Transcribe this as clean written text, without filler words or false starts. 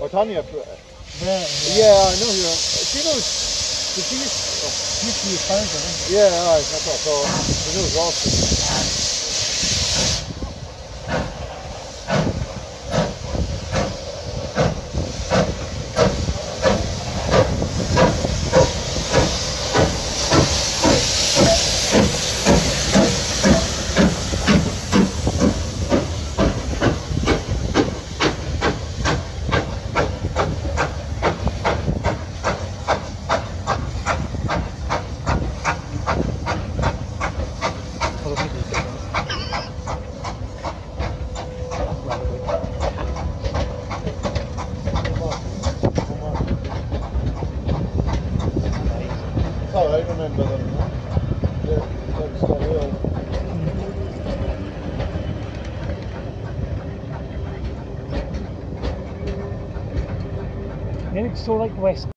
Oh, Tanya. Yeah, I know you. She knows. Did she used to use furniture, didn't she? Yeah, aye, that's what I thought. She knows Ross. Oh, I remember them. They're still real. Yeah, it's so like West.